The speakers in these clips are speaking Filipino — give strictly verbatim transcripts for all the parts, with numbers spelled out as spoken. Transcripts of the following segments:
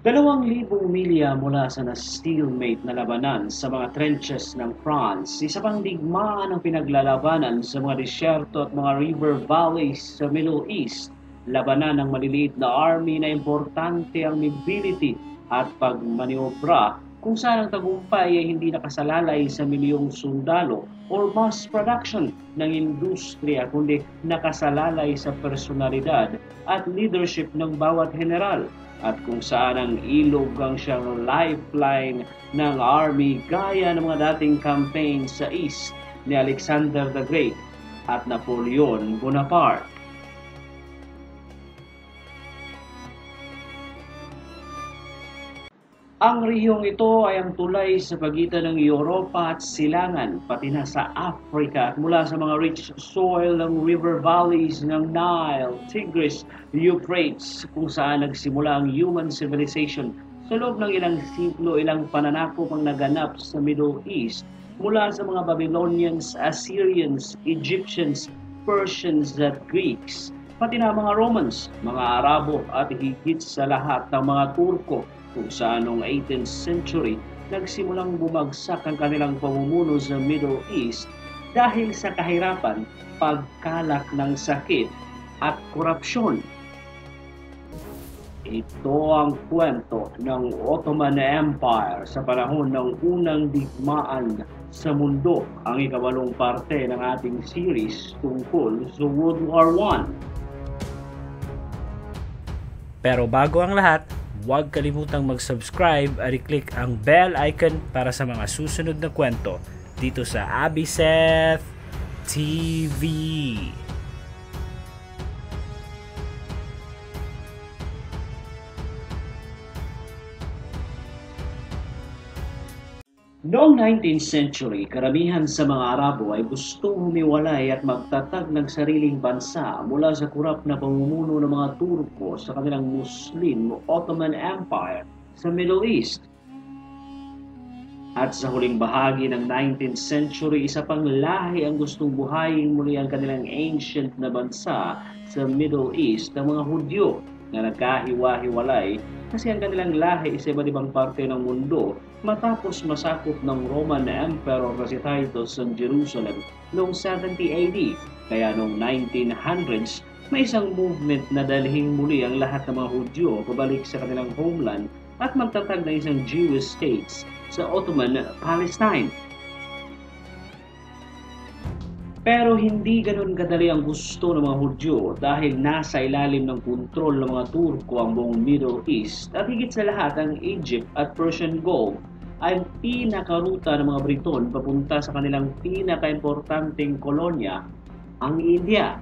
Dalawang libong milya mula sa na-stalemate na labanan sa mga trenches ng France, isa pang digmaan ang pinaglalabanan sa mga disyerto at mga river valleys sa Middle East. Labanan ng maliliit na army na importante ang mobility at pagmaniobra kung saan ang tagumpay ay hindi nakasalalay sa milyong sundalo or mass production ng industriya kundi nakasalalay sa personalidad at leadership ng bawat general at kung saan ang ilog ang siyang lifeline ng army gaya ng mga dating campaign sa East ni Alexander the Great at Napoleon Bonaparte. Ang rehiyong ito ay ang tulay sa pagitan ng Europa at Silangan, pati na sa Africa at mula sa mga rich soil ng river valleys ng Nile, Tigris, Euphrates, kung saan nagsimula ang human civilization. Sa loob ng ilang siglo, ilang pananakop ang naganap sa Middle East mula sa mga Babylonians, Assyrians, Egyptians, Persians at Greeks, pati na mga Romans, mga Arabo at higit sa lahat ng mga Turko, kung saan noong eighteenth century nagsimulang bumagsak ang kanilang pamumuno sa Middle East dahil sa kahirapan, pagkalak ng sakit at korupsyon. Ito ang kwento ng Ottoman Empire sa panahon ng unang digmaan sa mundo, ang ikawalong parte ng ating series tungkol sa World War One. Pero bago ang lahat, huwag kalimutang mag-subscribe at i-click ang bell icon para sa mga susunod na kwento dito sa Abiseth T V. Noong nineteenth century, karamihan sa mga Arabo ay gustong humiwalay at magtatag ng sariling bansa mula sa kurap na pamumuno ng mga Turko sa kanilang Muslim Ottoman Empire sa Middle East. At sa huling bahagi ng nineteenth century, isa pang lahi ang gustong buhayin muli ang kanilang ancient na bansa sa Middle East, ang mga Hudyo na nagkahiwa-hiwalay kasi ang kanilang lahi sa iba't ibang parte ng mundo matapos masakop ng Roman Emperor na si Titus ang Jerusalem noong seventy A D. Kaya noong nineteen hundreds, may isang movement na dalhin muli ang lahat ng mga Hudyo pabalik sa kanilang homeland at magtatag ng isang Jewish states sa Ottoman Palestine. Pero hindi ganoon kadali ang gusto ng mga Hudyo dahil nasa ilalim ng kontrol ng mga Turko ang buong Middle East at higit sa lahat ang Egypt at Persian Gulf ay pinakaruta ng mga Briton papunta sa kanilang pinakaimportanteng kolonya, ang India.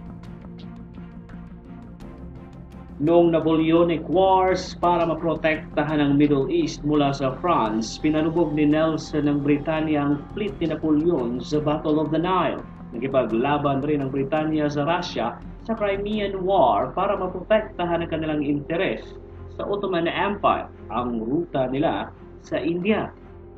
Noong Napoleonic Wars para maprotektahan ang Middle East mula sa France, pinalubog ni Nelson ng Britanya ang fleet ni Napoleon sa Battle of the Nile. Nagipaglaban rin ang Britanya sa Russia sa Crimean War para maprotektahan ang kanilang interes sa Ottoman Empire, ang ruta nila sa India.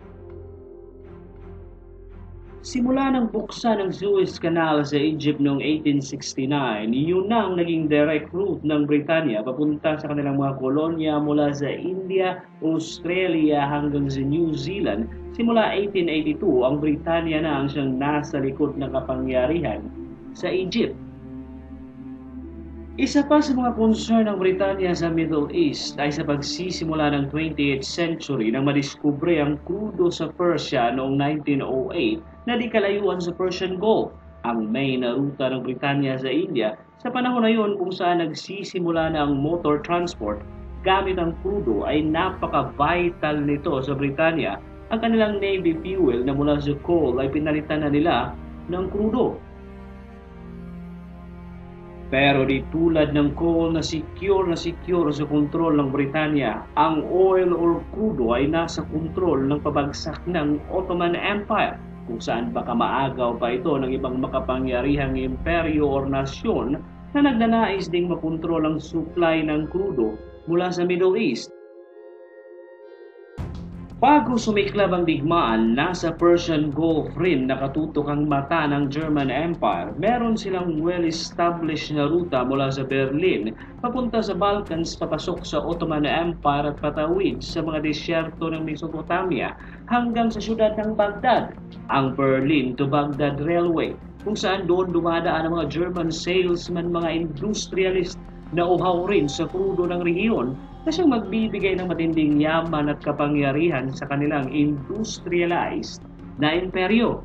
Simula ng buksan ng Suez Canal sa Egypt noong eighteen sixty-nine, yun na ang naging direct route ng Britanya papunta sa kanilang mga kolonya mula sa India, Australia hanggang sa New Zealand. Simula eighteen eighty-two, ang Britanya na ang siyang nasa likod ng kapangyarihan sa Egypt. Isa pa sa mga concern ng Britanya sa Middle East ay sa pagsisimula ng twentieth century nang madiskubre ang krudo sa Persia noong nineteen oh eight na di kalayuan sa Persian Gulf, ang main na ruta ng Britanya sa India sa panahon na yun kung saan nagsisimula na ang motor transport gamit ang krudo ay napaka-vital nito sa Britanya. Ang kanilang navy fuel na mula sa coal ay pinalitan na nila ng krudo. Pero di tulad ng coal na secure na secure sa kontrol ng Britanya, ang oil or crudo ay nasa kontrol ng pabagsak ng Ottoman Empire, kung saan baka maagaw pa ito ng ibang makapangyarihang imperyo or nasyon na nagnanais ding makontrol ang supply ng crudo mula sa Middle East. Bago sumiklab ang digmaan, nasa Persian Gulf rin nakatutok ang mata ng German Empire. Meron silang well-established na ruta mula sa Berlin, papunta sa Balkans, papasok sa Ottoman Empire at patawid sa mga disyerto ng Mesopotamia hanggang sa siyudad ng Baghdad, ang Berlin to Baghdad Railway, kung saan doon dumadaan ang mga German salesman, mga industrialist na uhaw rin sa krudo ng rehiyon na siyang magbibigay ng matinding yaman at kapangyarihan sa kanilang industrialized na imperyo.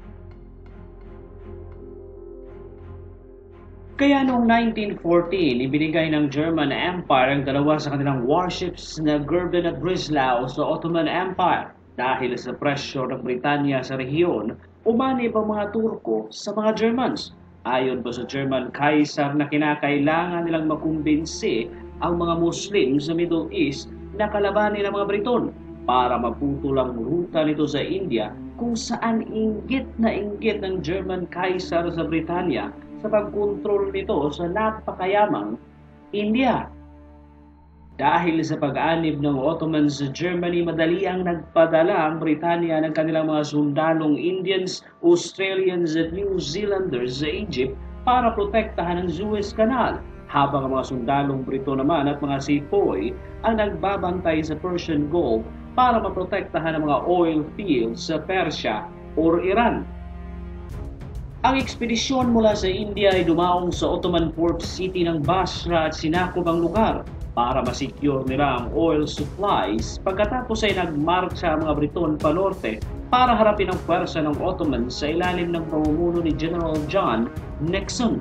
Kaya noong nineteen fourteen, ibinigay ng German Empire ang dalawa sa kanilang warships na Gurben at Breslau sa Ottoman Empire. Dahil sa presyo ng Britanya sa rehiyon, umanib ang mga Turko sa mga Germans. Ayon pa sa German Kaiser na kinakailangan nilang makumbinsi ang mga Muslim sa Middle East na kalabanin ang mga Briton para maputol ang ruta nito sa India, kung saan inggit na inggit ng German Kaiser sa Britanya sa pagkontrol nito sa napakayamang India. Dahil sa pag-anib ng Ottomans sa Germany, madali ang nagpadala ang Britanya ng kanilang mga sundalong Indians, Australians at New Zealanders sa Egypt para protektahan ang Suez Canal, habang ang mga sundalong Brito naman at mga sepoy ang nagbabantay sa Persian Gulf para maprotektahan ang mga oil fields sa Persia o Iran. Ang ekspedisyon mula sa India ay dumaong sa Ottoman port city ng Basra at sinakop ang lugar para masecure nila ang oil supplies. Pagkatapos ay nagmarcha ang mga Briton pa norte para harapin ang pwersa ng Ottoman sa ilalim ng pamumuno ni General John Nixon.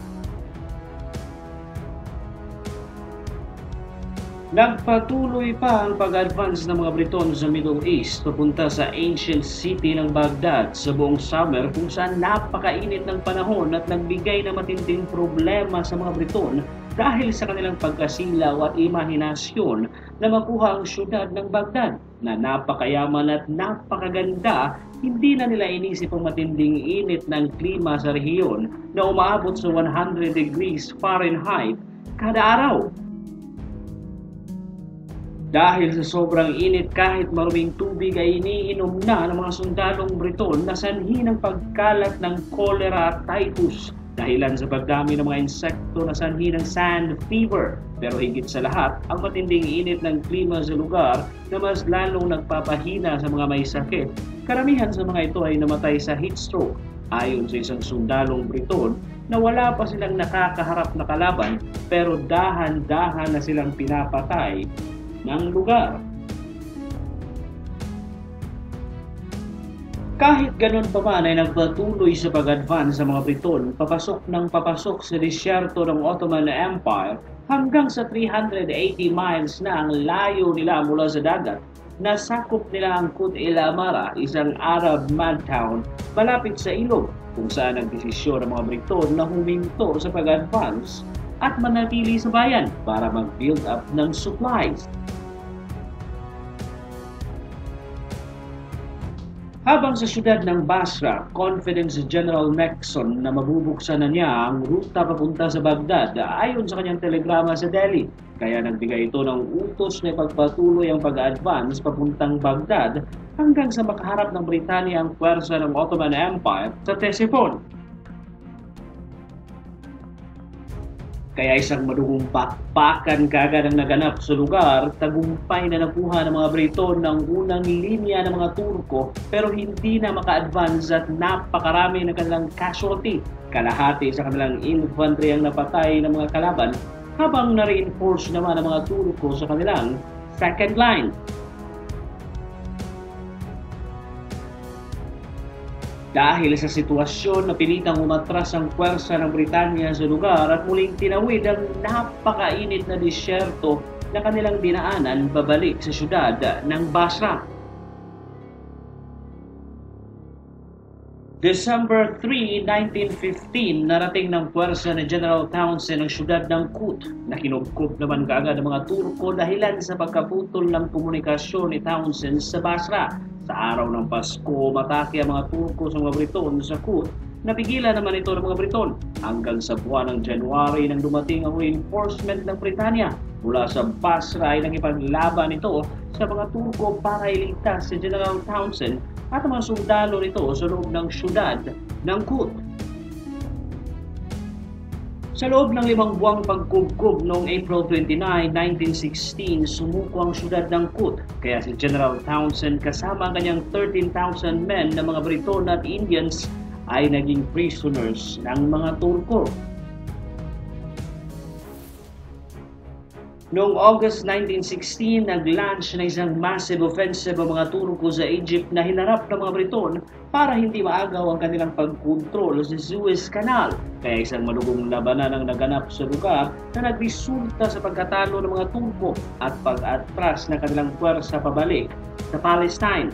Nagpatuloy pa ang pag-advance ng mga Briton sa Middle East papunta sa ancient city ng Baghdad sa buong summer, kung saan napakainit ng panahon at nagbigay ng matinding problema sa mga Briton dahil sa kanilang pagkasilaw at imahinasyon na makuha ang syudad ng Baghdad na napakayaman at napakaganda. Hindi na nila inisip ang matinding init ng klima sa rehiyon na umaabot sa one hundred degrees Fahrenheit kada araw. Dahil sa sobrang init, kahit maruming tubig ay iniinom na ng mga sundalong Briton na sanhi ng pagkalat ng cholera at typhus, dahilan sa pagdami ng mga insekto na sanhi ng sand fever. Pero higit sa lahat, ang matinding init ng klima sa lugar na mas lalong nagpapahina sa mga may sakit. Karamihan sa mga ito ay namatay sa heat stroke. Ayon sa isang sundalong Briton na wala pa silang nakakaharap na kalaban, pero dahan-dahan na silang pinapatay ng lugar. Kahit ganun pa man ay nagpatuloy sa pag-advance sa mga Briton papasok ng papasok sa disyerto ng Ottoman Empire hanggang sa three hundred eighty miles na ang layo nila mula sa dagat. Nasakop nila ang Kut el Amara, isang Arab mad town malapit sa ilog, kung saan nagdesisyon ng mga Briton na huminto sa pag-advance at manatili sa bayan para mag-build up ng supplies. Habang sa siyudad ng Basra, confident si General Nixon na mabubuksan na niya ang ruta papunta sa Baghdad ayon sa kanyang telegrama sa Delhi. Kaya nagbigay ito ng utos na ipagpatuloy ang pag-advance papuntang Baghdad hanggang sa makaharap ng Britanya ang pwersa ng Ottoman Empire sa Ctesiphon. Kaya isang madugong pakpakan kaagad ang naganap sa lugar. Tagumpay na nakuha ng mga Briton ng unang linya ng mga Turko, pero hindi na maka-advance at napakarami ng kanilang casualty. Kalahati sa kanilang infantry ang napatay ng mga kalaban, habang na-reinforce naman ng mga Turko sa kanilang second line. Dahil sa sitwasyon, napilitang umatras ang pwersa ng Britanya sa lugar at muling tinawid ang napakainit na disyerto na kanilang dinaanan babalik sa siyudad ng Basra. December third, nineteen fifteen, narating ng pwersa ni General Townshend ang siyudad ng Kut na kinubkob naman kaagad ng mga Turko dahilan sa pagkaputol ng komunikasyon ni Townshend sa Basra. Sa araw ng Pasko, matake ang mga Turko sa mga Briton sa Kut. Napigilan naman ito ng mga Briton hanggang sa buwan ng January nang dumating ang reinforcement ng Britanya mula sa Basra ay nakipaglaban ito sa mga Turko para iligtas si General Townsend at mga sundalo nito sa loob ng syudad ng Kut. Sa loob ng limang buwang pagkubkob noong April twenty-ninth, nineteen sixteen, sumuko ang syudad ng Kut, kaya si General Townsend kasama ang kanyang thirteen thousand men na mga Briton at Indians ay naging prisoners ng mga Turko. Noong August nineteen sixteen, nag-launch na isang massive offensive ang mga Turko sa Egypt na hinarap ng mga Briton para hindi maagaw ang kanilang pagkontrol sa Suez Canal. Kaya isang madugong labanan ang naganap sa lugar na nagresulta sa pagkatalo ng mga Turko at pag-atras ng kanilang puwersa pabalik sa Palestine.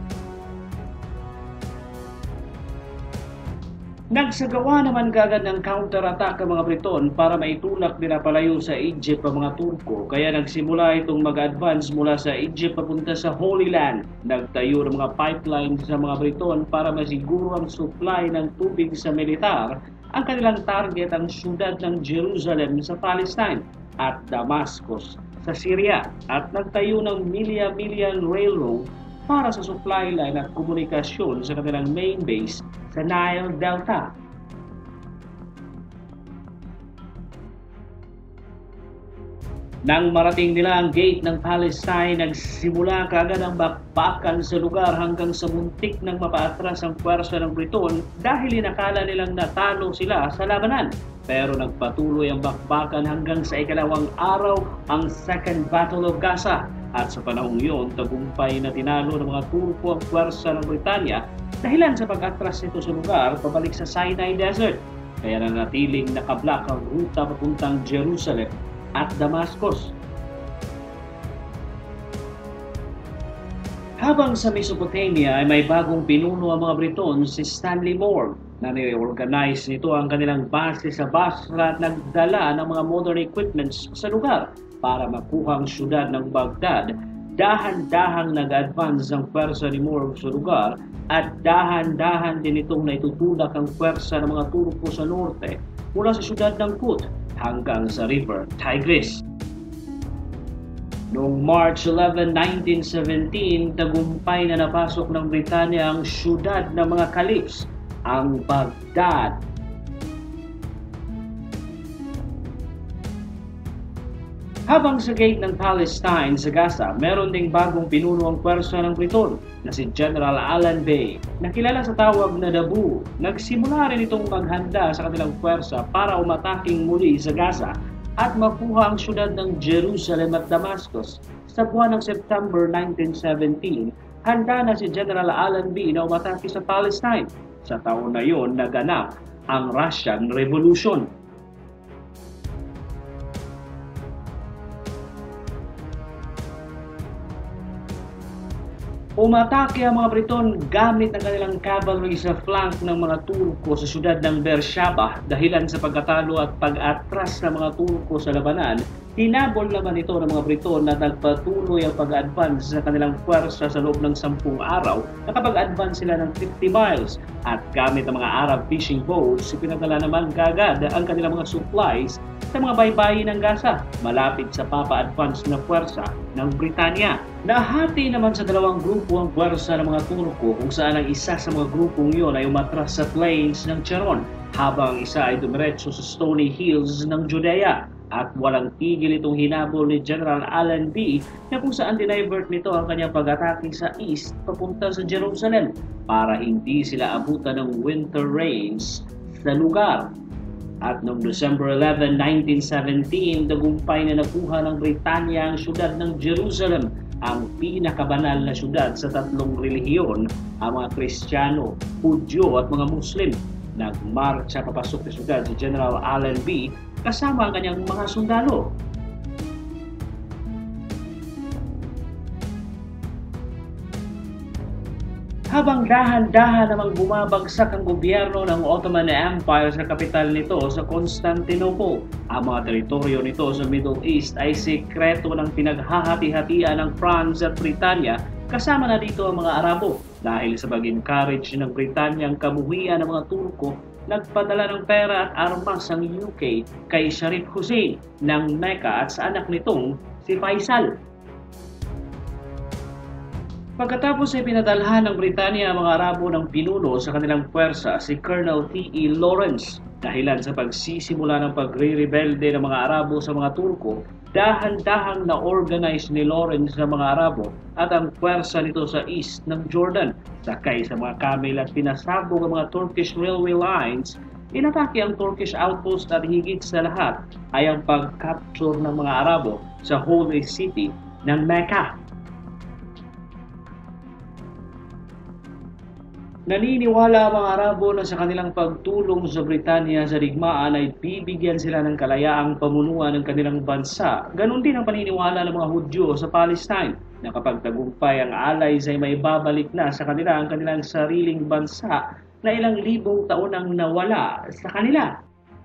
Nagsagawa naman kagad ng counter-attack ang mga Briton para maitulak nila palayo sa Egypt ang mga Turko, kaya nagsimula itong mag-advance mula sa Egypt papunta sa Holy Land. Nagtayo ng mga pipelines sa mga Briton para masiguro ang supply ng tubig sa militar. Ang kanilang target ang syudad ng Jerusalem sa Palestine at Damascus sa Syria, at nagtayo ng milya-milyang railroad para sa supply line at komunikasyon sa kanilang main base sa Nile Delta. Nang marating nila ang gate ng Palestine, nagsimula kaagad ang bakbakan sa lugar hanggang sa muntik ng mapaatras ang puwersa ng Briton dahil inakala nilang natalo sila sa labanan. Pero nagpatuloy ang bakbakan hanggang sa ikalawang araw, ang Second Battle of Gaza. At sa panahong iyon, tagumpay na tinalo ng mga Turko ang puwersa ng Britanya dahilan sa pag-atras nito sa lugar pabalik sa Sinai Desert. Kaya nanatiling nakablak ang ruta papuntang Jerusalem at Damascus. Habang sa Mesopotamia ay may bagong pinuno ang mga Briton, si Stanley Moore, na ni-organize nito ang kanilang base sa Basra at nagdala ng mga modern equipments sa lugar para makuha ang syudad ng Baghdad. Dahan-dahang nag-advance ang pwersa ni Moore sa lugar at dahan-dahan din itong naitutulak ang pwersa ng mga Turko sa norte mula sa syudad ng Kut hanggang sa River Tigris. Noong March eleventh, nineteen seventeen, tagumpay na napasok ng Britanya ang syudad ng mga Caliphs, ang Baghdad. Habang sa gate ng Palestine sa Gaza, meron ding bagong pinuno ang pwersa ng Briton na si General Allenby, na kilala sa tawag na Dabu. Nagsimula rin itong maghanda sa kanilang pwersa para umataking muli sa Gaza at makuha ang syudad ng Jerusalem at Damascus. Sa buwan ng September nineteen seventeen, handa na si General Allenby na umatake sa Palestine. Sa taon na yon, naganap ang Russian Revolution. Umatake ang mga Briton gamit ang kanilang cavalry sa flank ng mga Turko sa syudad ng Beersheba dahilan sa pagkatalo at pag-atras ng mga Turko sa labanan. Hinabol naman ito ng mga Briton na nagpatuloy ang pag-advance sa kanilang puwersa sa loob ng sampung araw. Nakapag-advance sila ng fifty miles at gamit ang mga Arab fishing boats, pinadala naman kagad ang kanilang mga supplies sa mga baybayin ng Gaza malapit sa papa-advance na puwersa ng Britanya. Nahati naman sa dalawang grupo ang puwersa ng mga Turko, kung saan ang isa sa mga grupong iyon ay umatras sa plains ng Sharon habang ang isa ay dumiretso sa Stony Hills ng Judea. At walang tigil itong hinabol ni General Allenby na kung saan dinivert nito ang kanyang pag-atake sa east papunta sa Jerusalem para hindi sila abutan ng winter rains sa lugar. At noong December eleventh, nineteen seventeen, tagumpay na nakuha ng Britanya ang syudad ng Jerusalem, ang pinakabanal na syudad sa tatlong relihiyon, ang mga Kristiyano, Hudyo at mga Muslim. Nagmarcha papasok sa syudad si General Allenby kasama ang kanyang mga sundalo. Habang dahan-dahan namang bumabagsak ang gobyerno ng Ottoman Empire sa kapital nito sa Constantinople, ang mga teritoryo nito sa Middle East ay sekreto ng pinaghahati-hatian ng France at Britanya, kasama na dito ang mga Arabo. Dahil sa pag-encourage ng Britanya ang kabuhian ng mga Turko, nagpadala ng pera at armas ang U K kay Sharif Hussein ng Mecca at sa anak nitong si Faisal. Pagkatapos ay pinadalhan ng Britanya ang mga Arabo ng pinuno sa kanilang puwersa si Colonel T E Lawrence. Dahilan sa pagsisimula ng pagre-rebelde ng mga Arabo sa mga Turko, dahan-dahang na-organize ni Lawrence sa mga Arabo at ang puwersa nito sa east ng Jordan. Sakay sa mga camel at pinasabog ang mga Turkish railway lines, inatake ang Turkish outpost at higit sa lahat ay ang pag-capture ng mga Arabo sa holy city ng Mecca. Naniniwala ang mga Arabo na sa kanilang pagtulong sa Britanya sa digmaan ay bibigyan sila ng kalayaang pamunuan ng kanilang bansa. Ganon din ang paniniwala ng mga Hudyo sa Palestine na kapag tagumpay ang Allies ay may babalik na sa kanila ang kanilang sariling bansa na ilang libong taon ang nawala sa kanila.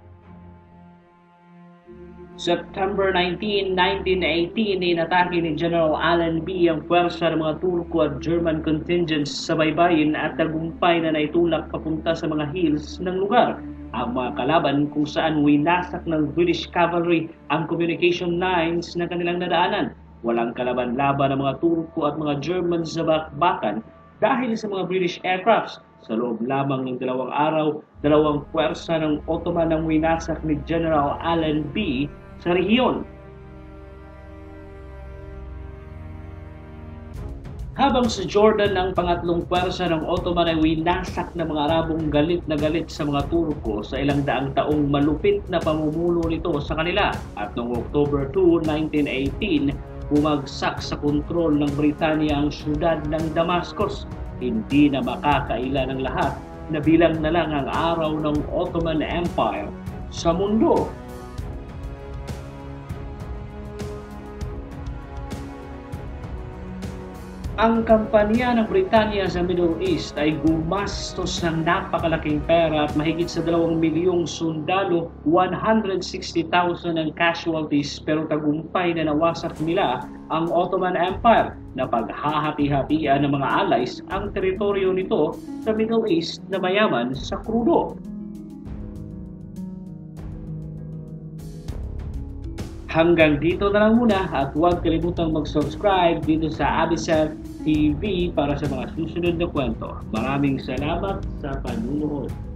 September nineteenth, nineteen eighteen, inatake ni General Allenby ang puwersa ng mga Turko at German contingents sa baybayin at tagumpay na naitulak papunta sa mga hills ng lugar. Ang mga kalaban kung saan winasak ng British cavalry ang communication lines na kanilang nadaanan. Walang kalaban-laban ng mga Turko at mga German sa bakbakan dahil sa mga British aircrafts. Sa loob lamang ng dalawang araw, dalawang puwersa ng Ottoman ang winasak ni General Allenby sa rehiyon. Habang sa Jordan ang pangatlong puwersa ng Ottoman ay winasak ng mga Arabong galit na galit sa mga Turko sa ilang daang taong malupit na pamumuno nito sa kanila. At noong October second, nineteen eighteen, bumagsak sa kontrol ng Britanya ang syudad ng Damascus. Hindi na makakaila ng lahat na bilang na lang ang araw ng Ottoman Empire sa mundo. Ang kampanya ng Britanya sa Middle East ay gumastos ng napakalaking pera at mahigit sa dalawang milyong sundalo, one hundred sixty thousand ang casualties, pero tagumpay na nawasak nila ang Ottoman Empire na paghahati-hatian ng mga allies ang teritoryo nito sa Middle East na mayaman sa krudo. Hanggang dito na lang muna at huwag kalimutang mag-subscribe dito sa Abiseth T V para sa mga susunod na kwento. Maraming salamat sa panunood.